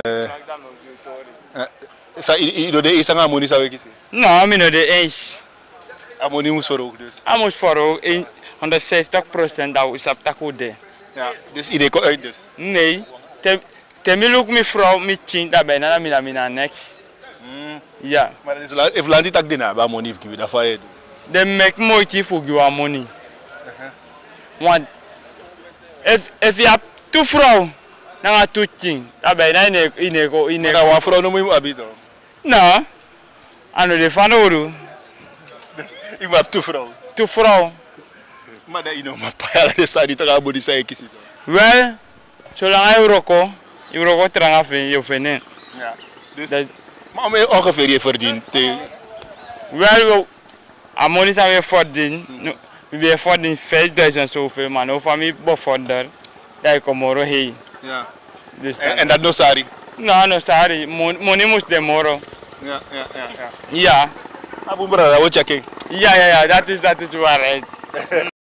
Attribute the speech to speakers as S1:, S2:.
S1: Je de eens aan money zou ik zeggen?
S2: Nou, ik de eens.
S1: Ammonie moest verhoogd dus?
S2: Hij moest verhoogd 150% dat is op takude.
S1: Ja, dus iedereen komt uit dus?
S2: Nee. Temi ook mijn vrouw met tien daarbij naar mijn next. Ja.
S1: Maar if land het ook dina, bij money geven, dat van je doen?
S2: De make moeite voor je money. Want if je hebt twee vrouwen, dan gaat het tien. Daarbij naar in
S1: Maar wat vrouw noem je moet hebben?
S2: Nou, aan de van oru.
S1: Dus ik heb twee vrouwen?
S2: Twee vrouwen.
S1: Maar dat je nog maar paar jaar is niet te gaan body zijn kiezen.
S2: Wel, zolang je roko terang af je vinden.
S1: Ja. Dus maar om je ongeveer je verdient?
S2: Wel, ammonie zijn we verdient. We verdienen 5000 zoveel, maar nu van mij bevorderen, dat ik kom morgen heen.
S1: Ja.
S2: Dus
S1: en dat no sari?
S2: Nou, no sari. Money moest de morgen.
S1: Ja.
S2: Ja.
S1: Abu brada, wat checking?
S2: Ja, dat is waarheid.